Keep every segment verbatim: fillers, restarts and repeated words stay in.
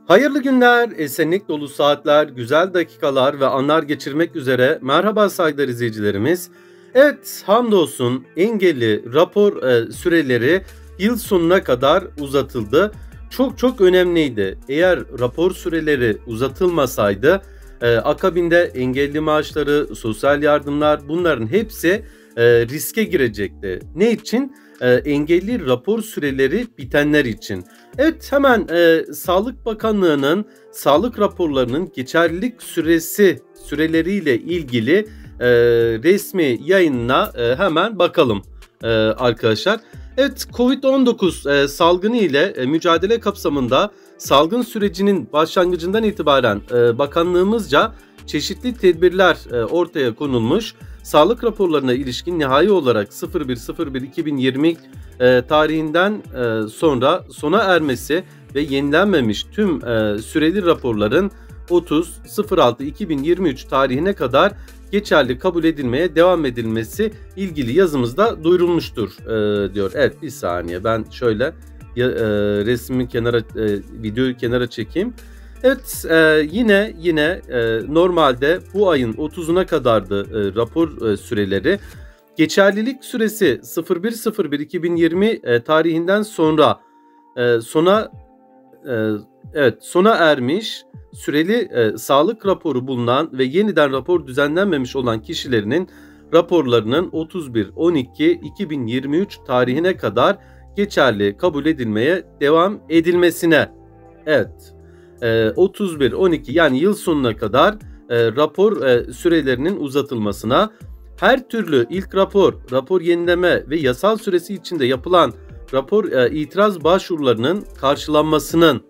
Hayırlı günler, esenlik dolu saatler, güzel dakikalar ve anlar geçirmek üzere merhaba saygıdeğer izleyicilerimiz. Evet, hamdolsun engelli rapor e, süreleri yıl sonuna kadar uzatıldı. Çok çok önemliydi. Eğer rapor süreleri uzatılmasaydı e, akabinde engelli maaşları, sosyal yardımlar bunların hepsi e, riske girecekti. Ne için? E, engelli rapor süreleri bitenler için. Evet, hemen e, Sağlık Bakanlığı'nın sağlık raporlarının geçerlilik süresi süreleriyle ilgili e, resmi yayınına e, hemen bakalım e, arkadaşlar. Evet, Covid on dokuz e, salgını ile e, mücadele kapsamında salgın sürecinin başlangıcından itibaren e, bakanlığımızca çeşitli tedbirler e, ortaya konulmuş. Sağlık raporlarına ilişkin nihai olarak sıfır bir sıfır bir iki bin yirmi e, tarihinden e, sonra sona ermesi ve yenilenmemiş tüm e, süreli raporların otuz altı iki bin yirmi üç tarihine kadar geçerli kabul edilmeye devam edilmesi ilgili yazımızda duyurulmuştur e, diyor. Evet, bir saniye ben şöyle e, resmi kenara e, videoyu kenara çekeyim. Evet, e, yine yine e, normalde bu ayın otuzuna kadardı e, rapor e, süreleri. Geçerlilik süresi sıfır bir sıfır bir iki bin yirmi e, tarihinden sonra e, sona e, evet sona ermiş süreli e, sağlık raporu bulunan ve yeniden rapor düzenlenmemiş olan kişilerinin raporlarının otuz bir on iki iki bin yirmi üç tarihine kadar geçerli kabul edilmeye devam edilmesine. Evet. otuz bir on iki yani yıl sonuna kadar e, rapor e, sürelerinin uzatılmasına, her türlü ilk rapor, rapor yenileme ve yasal süresi içinde yapılan rapor e, itiraz başvurularının karşılanmasının,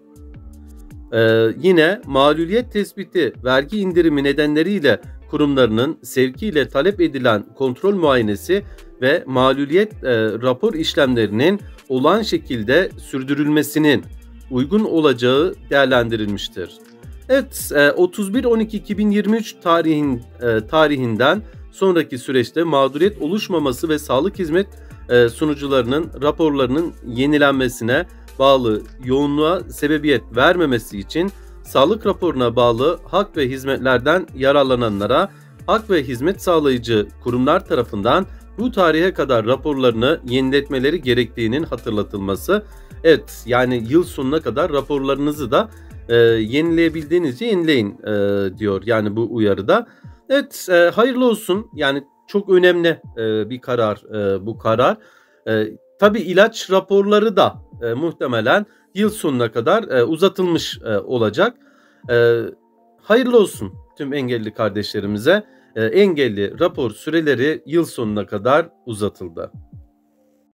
e, yine mağluliyet tespiti, vergi indirimi nedenleriyle kurumlarının sevkiyle talep edilen kontrol muayenesi ve mağluliyet e, rapor işlemlerinin olağan şekilde sürdürülmesinin uygun olacağı değerlendirilmiştir. Evet, otuz bir on iki iki bin yirmi üç tarihin tarihinden sonraki süreçte mağduriyet oluşmaması ve sağlık hizmet sunucularının raporlarının yenilenmesine bağlı yoğunluğa sebebiyet vermemesi için sağlık raporuna bağlı hak ve hizmetlerden yararlananlara hak ve hizmet sağlayıcı kurumlar tarafından bu tarihe kadar raporlarını yeniletmeleri gerektiğinin hatırlatılması. Evet, yani yıl sonuna kadar raporlarınızı da e, yenileyebildiğinizce yenileyin e, diyor yani bu uyarıda. Evet, e, hayırlı olsun, yani çok önemli e, bir karar e, bu karar. E, tabii ilaç raporları da e, muhtemelen yıl sonuna kadar e, uzatılmış e, olacak. E, hayırlı olsun tüm engelli kardeşlerimize. E, engelli rapor süreleri yıl sonuna kadar uzatıldı.